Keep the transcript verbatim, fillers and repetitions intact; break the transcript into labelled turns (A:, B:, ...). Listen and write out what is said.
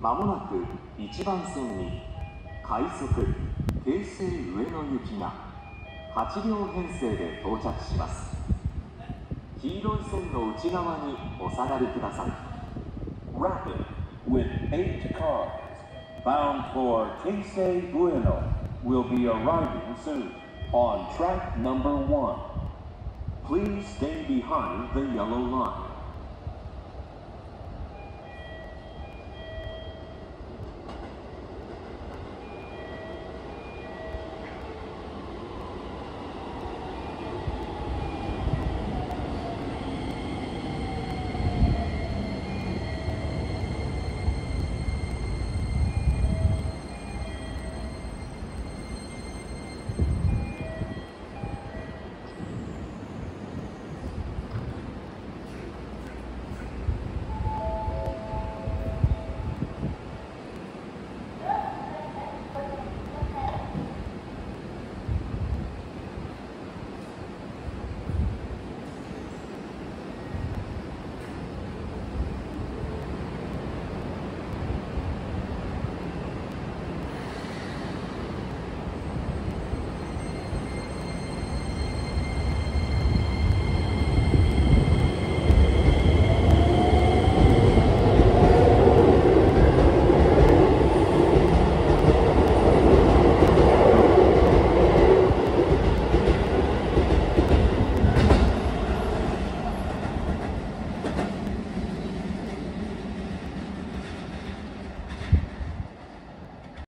A: まもなくいちばん線に快速京成上野行きがはちりょう編成で到着します。黄色い線の内側にお下がりください。
B: Rapid with eight cars bound for Keisei Ueno will be arriving soon on track number one. Please stay behind the yellow line.